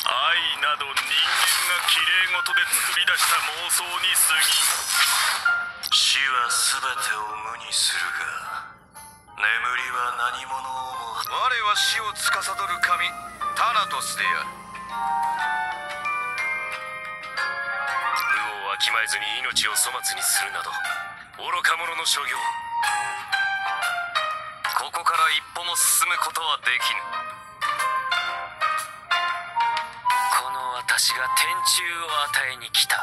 愛など人間がきれい事で作り出した妄想に過ぎん。死は全てを無にするが、眠りは何者をも。我は死を司る神タナトスである。武をわきまえずに命を粗末にするなど愚か者の所業。ここから一歩も進むことはできぬ。この私が天誅を与えに来た。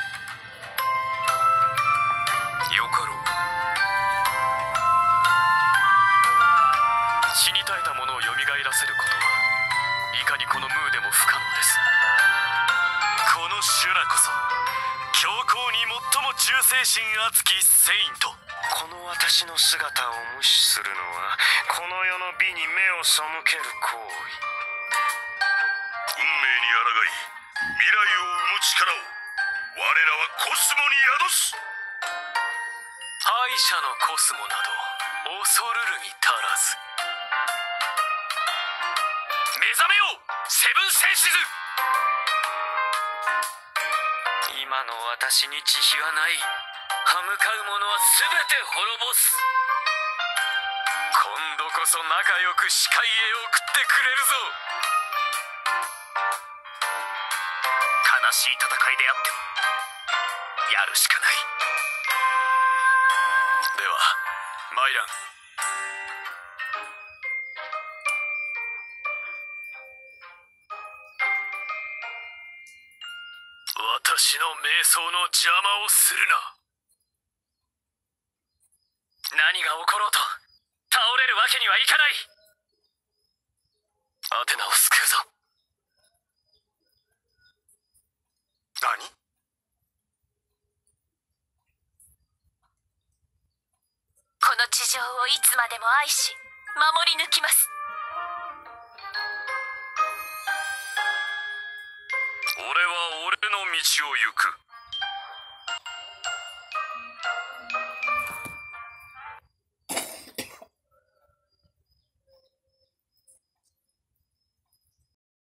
よかろう。死に絶えた者を蘇らせることはいかにこのムーでも不可能です。この修羅こそ教皇に最も忠誠心厚きセイント。この私の姿を無視するのはこの世の美に目を背ける行為。運命に抗い未来を生む力を我らはコスモに宿す。敗者のコスモなど恐るるに足らず。目覚めようセブンセンシズ。今の私に慈悲はない。歯向かう者は全て滅ぼす。今度こそ仲良く視界へ送ってくれるぞ。悲しい戦いであってもやるしかない。ではマイラン。私の瞑想の邪魔をするな。何が起ころうと倒れるわけにはいかない。アテナを救うぞ。何？ この地上をいつまでも愛し守り抜きます。 俺は俺の道を行く。